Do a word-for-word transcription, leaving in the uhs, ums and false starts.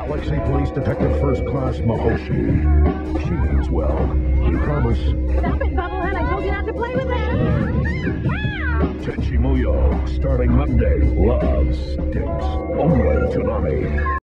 Galaxy Police Detective First Class Mihoshi. She means well. You promise? Stop it, Bubblehead. I told you not to play with that. Tenchi Muyo, starting Monday. Love stinks. Only tonight.